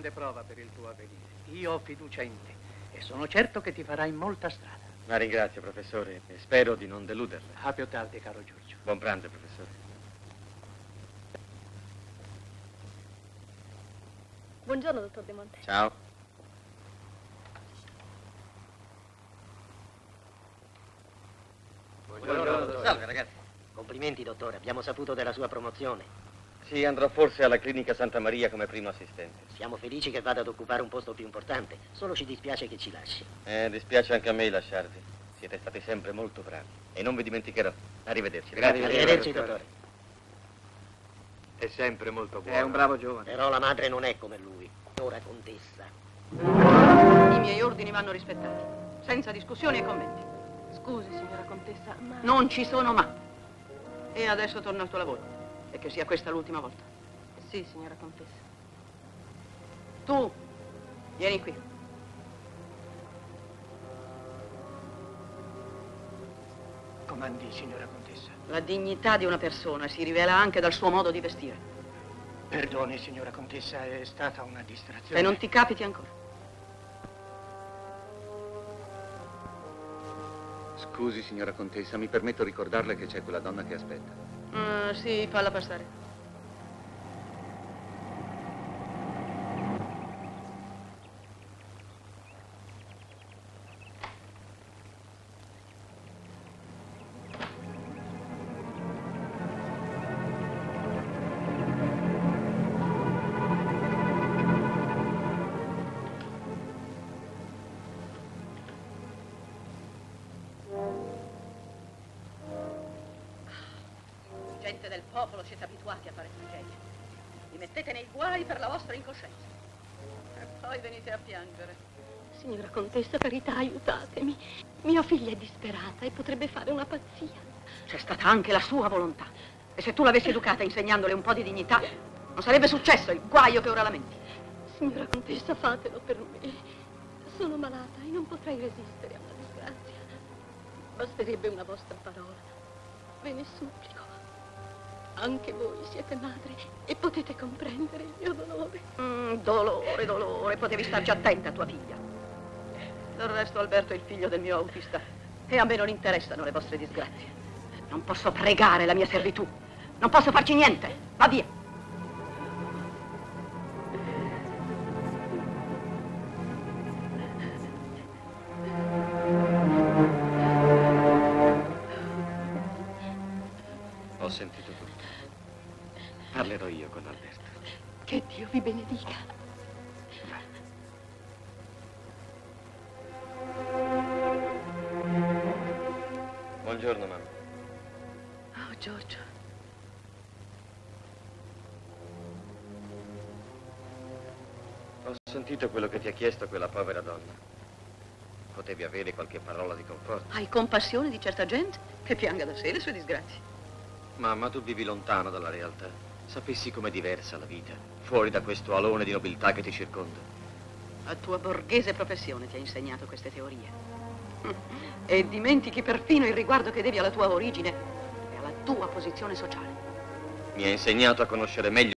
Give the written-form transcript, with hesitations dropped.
grande prova per il tuo avvenire. Io ho fiducia in te e sono certo che ti farai molta strada. La ringrazio, professore, e spero di non deluderla. A più tardi, caro Giorgio. Buon pranzo, professore. Buongiorno, dottor De Monte. Ciao. Buongiorno, dottore. Salve, ragazzi. Complimenti, dottore. Abbiamo saputo della sua promozione. Sì, andrò forse alla clinica Santa Maria come primo assistente. Siamo felici che vada ad occupare un posto più importante. Solo ci dispiace che ci lasci. Dispiace anche a me lasciarvi. Siete stati sempre molto bravi. E non vi dimenticherò. Arrivederci. Arrivederci, dottore. È sempre molto buono. È un bravo giovane. Però la madre non è come lui. Ora contessa. I miei ordini vanno rispettati, senza discussioni e commenti. Scusi, signora contessa, ma... Non ci sono ma. E adesso torno al tuo lavoro. E che sia questa l'ultima volta. Sì, signora contessa. Tu, vieni qui. Comandi, signora contessa. La dignità di una persona si rivela anche dal suo modo di vestire. Perdoni, signora contessa, è stata una distrazione. E non ti capiti ancora. Scusi, signora contessa, mi permetto di ricordarle che c'è quella donna che aspetta. Sì, falla passare. Gente del popolo, siete abituati a fare tragedie. Vi mettete nei guai per la vostra incoscienza. E poi venite a piangere. Signora contessa, carità, aiutatemi. Mia figlia è disperata e potrebbe fare una pazzia. C'è stata anche la sua volontà. E se tu l'avessi educata insegnandole un po' di dignità, non sarebbe successo il guaio che ora lamenti. Signora contessa, fatelo per me. Sono malata e non potrei resistere a una disgrazia. Basterebbe una vostra parola. Ve ne supplico. Anche voi siete madre e potete comprendere il mio dolore. Dolore. Potevi starci attenta a tua figlia. Del resto Alberto è il figlio del mio autista e a me non interessano le vostre disgrazie. Non posso pregare la mia servitù. Non posso farci niente. Va via. Ho sentito tutto. Parlerò io con Alberto. Che Dio vi benedica. Buongiorno, mamma. Oh, Giorgio. Ho sentito quello che ti ha chiesto quella povera donna. Potevi avere qualche parola di conforto. Hai compassione di certa gente che pianga da sé le sue disgrazie. Mamma, tu vivi lontano dalla realtà. Sapessi com'è diversa la vita, fuori da questo alone di nobiltà che ti circonda. La tua borghese professione ti ha insegnato queste teorie. E dimentichi perfino il riguardo che devi alla tua origine e alla tua posizione sociale. Mi ha insegnato a conoscere meglio